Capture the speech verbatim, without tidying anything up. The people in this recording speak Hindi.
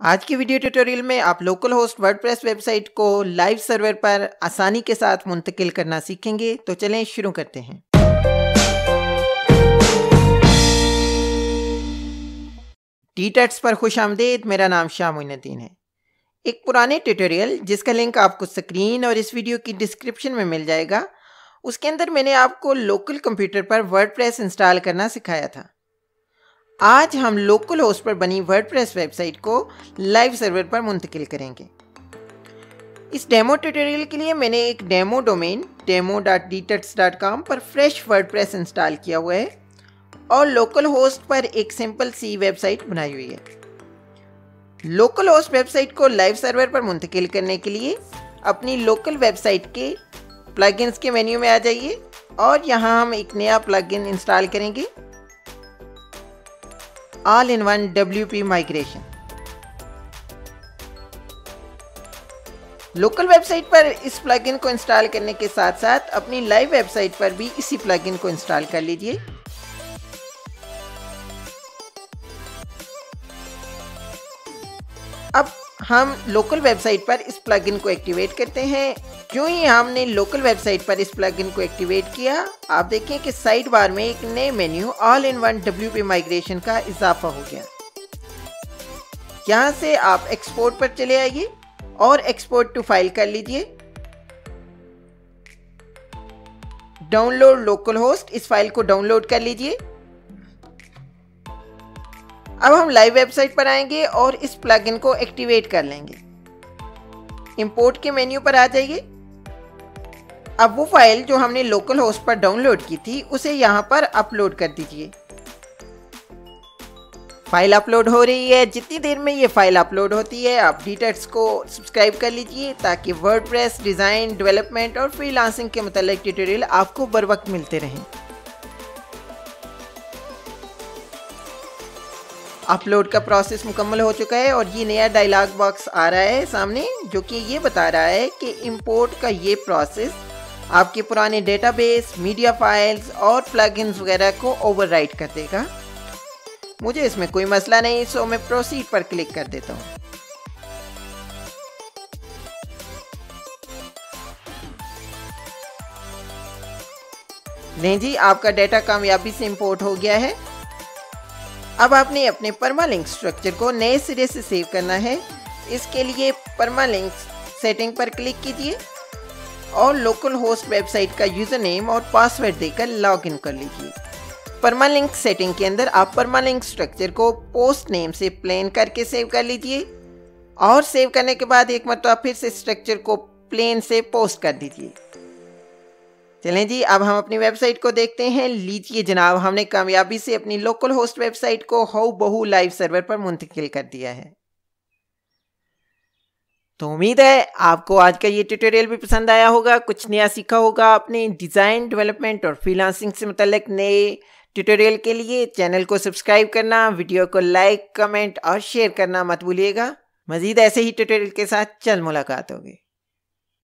आज की वीडियो ट्यूटोरियल में आप लोकल होस्ट वर्डप्रेस वेबसाइट को लाइव सर्वर पर आसानी के साथ मुंतकिल करना सीखेंगे। तो चलें शुरू करते हैं। टी-टट्स पर खुश आमदीद। मेरा नाम शाह मोइनुद्दीन है। एक पुराने ट्यूटोरियल जिसका लिंक आपको स्क्रीन और इस वीडियो की डिस्क्रिप्शन में मिल जाएगा, उसके अंदर मैंने आपको लोकल कंप्यूटर पर वर्डप्रेस इंस्टॉल करना सिखाया था। आज हम लोकल होस्ट पर बनी वर्डप्रेस वेबसाइट को लाइव सर्वर पर मुंतकिल करेंगे। इस डेमो ट्यूटोरियल के लिए मैंने एक demo domain demo dot D tuts dot com पर फ्रेश वर्डप्रेस इंस्टॉल किया हुआ है और लोकल होस्ट पर एक सिंपल सी वेबसाइट बनाई हुई है। लोकल होस्ट वेबसाइट को लाइव सर्वर पर मुंतकिल करने के लिए अपनी लोकल वेबसाइट के प्लगइन्स के मेन्यू में आ जाइए और यहाँ हम एक नया प्लगइन इंस्टॉल करेंगे, all in one W P migration. Local website पर इस प्लगइन को इंस्टॉल करने के साथ साथ अपनी लाइव वेबसाइट पर भी इसी प्लगइन को इंस्टॉल कर लीजिए। अब हम लोकल वेबसाइट पर इस प्लगइन को एक्टिवेट करते हैं। क्यों ही हमने लोकल वेबसाइट पर इस प्लगइन को एक्टिवेट किया, आप देखें कि साइड बार में एक नए menu all in one W P migration का इजाफा हो गया। यहाँ से आप एक्सपोर्ट पर चले आइए और एक्सपोर्ट टू फाइल कर लीजिए। डाउनलोड लोकल होस्ट, इस फाइल को डाउनलोड कर लीजिए। अब हम लाइव वेबसाइट पर आएंगे और इस प्लगइन को एक्टिवेट कर लेंगे। इंपोर्ट के मेन्यू पर आ जाइए। अब वो फाइल जो हमने लोकल होस्ट पर डाउनलोड की थी उसे यहाँ पर अपलोड कर दीजिए। फाइल अपलोड हो रही है। जितनी देर में ये फाइल अपलोड होती है आप टी-टट्स को सब्सक्राइब कर लीजिए ताकि वर्डप्रेस डिज़ाइन, डेवलपमेंट और फ्रीलांसिंग के मुतालिक ट्यूटोरियल आपको बर वक्त मिलते रहें। अपलोड का प्रोसेस मुकम्मल हो चुका है और ये नया डायलॉग बॉक्स आ रहा है सामने, जो कि ये बता रहा है कि इंपोर्ट का ये प्रोसेस आपके पुराने डेटाबेस, मीडिया फाइल्स और प्लगइन्स वगैरह को ओवरराइट कर देगा। मुझे इसमें कोई मसला नहीं, सो मैं प्रोसीड पर क्लिक कर देता हूँ। नहीं जी, आपका डेटा कामयाबी से इंपोर्ट हो गया है। अब आपने अपने परमालिंक स्ट्रक्चर को नए सिरे से सेव करना है। इसके लिए परमालिंक सेटिंग पर क्लिक कीजिए और लोकल होस्ट वेबसाइट का यूज़र नेम और पासवर्ड देकर लॉग इन कर लीजिए। परमालिंक सेटिंग के अंदर आप परमालिंक स्ट्रक्चर को पोस्ट नेम से प्लेन करके सेव कर लीजिए और सेव करने के बाद एक मरतबा फिर से स्ट्रक्चर को प्लेन से पोस्ट कर दीजिए। चलें जी, अब हम अपनी वेबसाइट को देखते हैं। लीजिए जनाब, हमने कामयाबी से अपनी लोकल होस्ट वेबसाइट को हू बहू लाइव सर्वर पर मुंतकिल कर दिया है। तो उम्मीद है आपको आज का ये ट्यूटोरियल भी पसंद आया होगा, कुछ नया सीखा होगा। अपने डिज़ाइन, डेवलपमेंट और फ्रीलांसिंग से मुतल्लिक नए ट्यूटोरियल के लिए चैनल को सब्सक्राइब करना, वीडियो को लाइक, कमेंट और शेयर करना मत भूलिएगा। मज़ीद ऐसे ही ट्यूटोरियल के साथ जल्द मुलाकात होगी।